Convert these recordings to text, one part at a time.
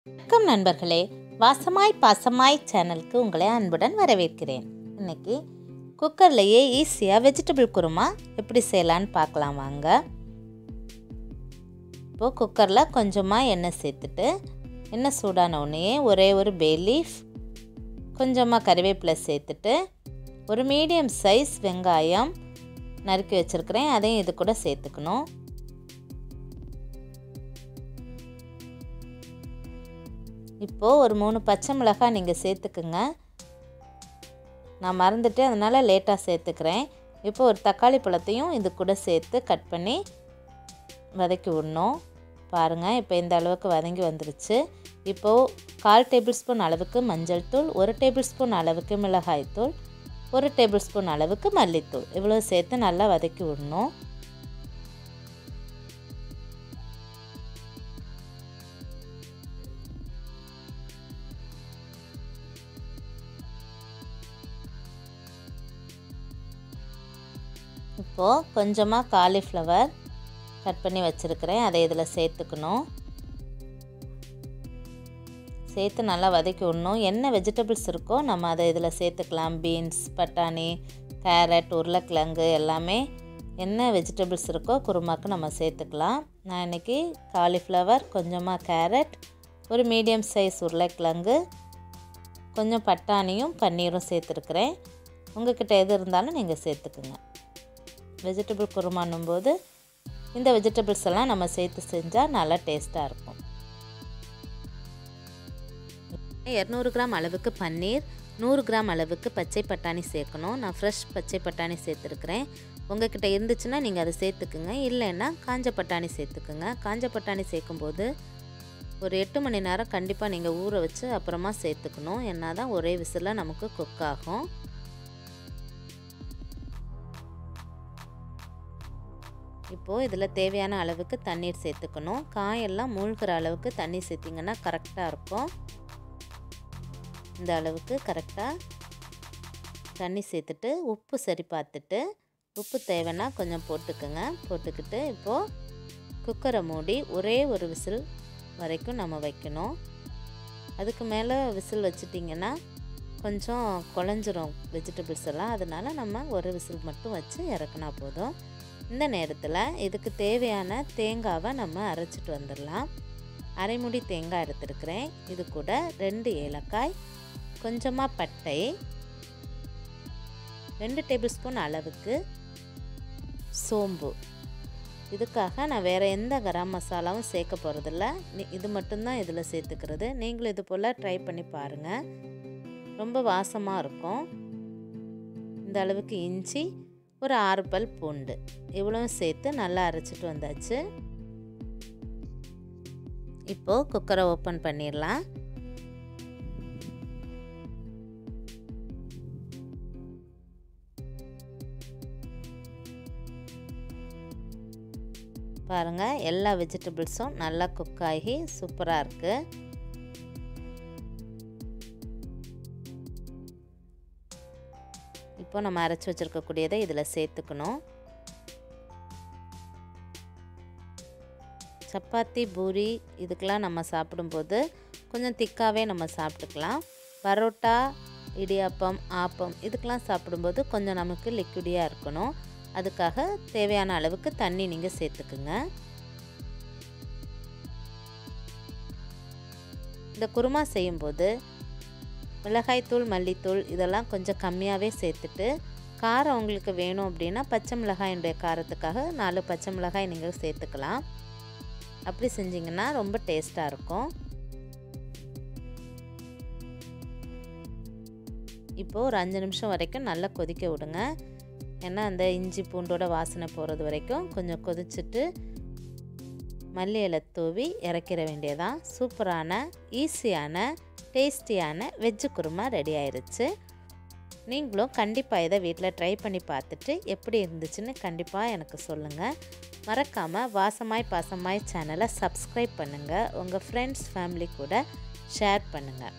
வணக்கம் நண்பர்களே, வாசமாய் பாசமாய் சேனலுக்கு உங்களை அன்புடன் வரவேற்கிறேன். இன்னைக்கு குக்கர்லேயே ஈஸியாக வெஜிடபிள் குருமா எப்படி செய்யலான்னு பார்க்கலாம் வாங்க. இப்போது குக்கரில் கொஞ்சமாக எண்ணெய் சேர்த்துட்டு எண்ணெய் சூடான உடனே ஒரே ஒரு பே லீஃப், கொஞ்சமாக கறிவேப்பிலை சேர்த்துட்டு ஒரு மீடியம் சைஸ் வெங்காயம் நறுக்கி வச்சுருக்கிறேன், அதையும் இது கூட சேர்த்துக்கணும். இப்போது ஒரு 3 பச்சை மிளகாய் நீங்கள் சேர்த்துக்குங்க. நான் மறந்துட்டு அதனால் லேட்டாக சேர்த்துக்கிறேன். இப்போ ஒரு தக்காளி பழத்தையும் இது கூட சேர்த்து கட் பண்ணி வதக்கி விடணும். பாருங்கள், இப்போ இந்த அளவுக்கு வதங்கி வந்துருச்சு. இப்போது 1/4 டேபிள் ஸ்பூன் அளவுக்கு மஞ்சள் தூள், 1 டேபிள் ஸ்பூன் அளவுக்கு மிளகாய் தூள், 1 டேபிள் ஸ்பூன் அளவுக்கு மல்லித்தூள், இவ்வளோ சேர்த்து நல்லா வதக்கி விடணும். இப்போது கொஞ்சமாக காலிஃப்ளவர் கட் பண்ணி வச்சுருக்கிறேன், அதை இதில் சேர்த்துக்கணும். சேர்த்து நல்லா வதக்கி விடணும். என்ன வெஜிடபிள்ஸ் இருக்கோ நம்ம அதை இதில் சேர்த்துக்கலாம். பீன்ஸ், பட்டாணி, கேரட், உருளைக்கிழங்கு எல்லாமே என்ன வெஜிடபிள்ஸ் இருக்கோ குருமாக்கு நம்ம சேர்த்துக்கலாம். நான் இன்றைக்கி காலிஃப்ளவர், கொஞ்சமாக கேரட், ஒரு மீடியம் சைஸ் உருளைக்கிழங்கு, கொஞ்சம் பட்டாணியும் பன்னீரும் சேர்த்துருக்குறேன். உங்கள்கிட்ட எது இருந்தாலும் நீங்கள் சேர்த்துக்குங்க. வெஜிடபிள் குருமானும் போது இந்த வெஜிடபிள்ஸ் எல்லாம் நம்ம சேர்த்து செஞ்சால் நல்லா டேஸ்ட்டாக இருக்கும். 200 கிராம் அளவுக்கு பன்னீர், 100 கிராம் அளவுக்கு பச்சை பட்டாணி சேர்க்கணும். நான் ஃப்ரெஷ் பச்சை பட்டாணி சேர்த்துருக்குறேன். உங்கள்கிட்ட இருந்துச்சுன்னா நீங்கள் அதை சேர்த்துக்குங்க, இல்லைன்னா காஞ்ச பட்டாணி சேர்த்துக்குங்க. காஞ்ச பட்டாணி சேர்க்கும்போது ஒரு 8 மணி நேரம் கண்டிப்பாக நீங்கள் ஊற வச்சு அப்புறமா சேர்த்துக்கணும். என்ன தான் ஒரே விசிலில் நமக்கு குக் ஆகும். இப்போது இதில் தேவையான அளவுக்கு தண்ணீர் சேர்த்துக்கணும். காயெல்லாம் மூழ்கிற அளவுக்கு தண்ணி சேர்த்திங்கன்னா கரெக்டாக இருக்கும். இந்த அளவுக்கு கரெக்டாக தண்ணி சேர்த்துட்டு உப்பு சரி பார்த்துட்டு, உப்பு தேவைன்னா கொஞ்சம் போட்டுக்குங்க. போட்டுக்கிட்டு இப்போது குக்கரை மூடி ஒரே ஒரு விசில் வரைக்கும் நம்ம வைக்கணும். அதுக்கு மேலே விசில் வச்சிட்டிங்கன்னா கொஞ்சம் குழஞ்சிரும் வெஜிடபிள்ஸ் எல்லாம், அதனால் நம்ம ஒரு விசில் மட்டும் வச்சு இறக்குனா போதும். இந்த நேரத்தில் இதுக்கு தேவையான தேங்காவை நம்ம அரைச்சிட்டு வந்துடலாம். அரை மூடி தேங்காய் எடுத்துருக்கிறேன். இது கூட 2 ஏலக்காய், கொஞ்சமாக பட்டை, 2 டேபிள் ஸ்பூன் அளவுக்கு சோம்பு. இதுக்காக நான் வேறு எந்த கரம் மசாலாவும் சேர்க்க போகிறதில்ல, இது மட்டும்தான் இதில் சேர்த்துக்கிறது. நீங்களும் இது போல் ட்ரை பண்ணி பாருங்கள், ரொம்ப வாசமாக இருக்கும். இந்த அளவுக்கு இஞ்சி, ஒரு 6 பல் பூண்டு, இவ்வளவும் சேர்த்து நல்லா அரைச்சிட்டு வந்தாச்சு. இப்போது குக்கரை ஓப்பன் பண்ணிடலாம். பாருங்கள், எல்லா வெஜிடபிள்ஸும் நல்லா குக் ஆகி சூப்பராக இருக்குது. இப்போ நம்ம அரைச்சி வச்சுருக்கக்கூடியதை இதில் சேர்த்துக்கணும். சப்பாத்தி, பூரி இதுக்கெலாம் நம்ம சாப்பிடும்போது கொஞ்சம் திக்காகவே நம்ம சாப்பிட்டுக்கலாம். பரோட்டா, இடியாப்பம், ஆப்பம் இதுக்கெலாம் சாப்பிடும்போது கொஞ்சம் நமக்கு லிக்விடியாக இருக்கணும். அதுக்காக தேவையான அளவுக்கு தண்ணி நீங்கள் சேர்த்துக்குங்க. இந்த குருமா செய்யும்போது மிளகாய்த்தூள், மல்லித்தூள் இதெல்லாம் கொஞ்சம் கம்மியாகவே சேர்த்துட்டு, காரம் உங்களுக்கு வேணும் அப்படின்னா பச்சை மிளகாயினுடைய காரத்துக்காக 4 பச்சை மிளகாய் நீங்கள் சேர்த்துக்கலாம். அப்படி செஞ்சிங்கன்னா ரொம்ப டேஸ்ட்டாக இருக்கும். இப்போது ஒரு 5 நிமிஷம் வரைக்கும் நல்லா கொதிக்க விடுங்க. ஏன்னா அந்த இஞ்சி பூண்டோட வாசனை போகிறது வரைக்கும் கொஞ்சம் கொதிச்சுட்டு மல்லி இலை தூவி இறக்கிற வேண்டியதான். சூப்பரான, ஈஸியான, டேஸ்டியான வெஜ்ஜு குருமா ரெடி ஆயிடுச்சு. நீங்களும் கண்டிப்பாக இதை வீட்டில் ட்ரை பண்ணி பார்த்துட்டு எப்படி இருந்துச்சுன்னு கண்டிப்பாக எனக்கு சொல்லுங்கள். மறக்காமல் வாசமாய் பாசமாய் சேனலை சப்ஸ்கிரைப் பண்ணுங்கள். உங்கள் ஃப்ரெண்ட்ஸ், ஃபேமிலி கூட ஷேர் பண்ணுங்கள்.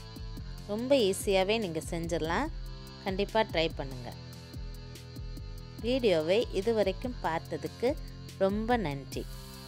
ரொம்ப ஈஸியாகவே நீங்கள் செஞ்சிடலாம். கண்டிப்பாக ட்ரை பண்ணுங்கள். வீடியோவை இதுவரைக்கும் பார்த்ததுக்கு ரொம்ப நன்றி.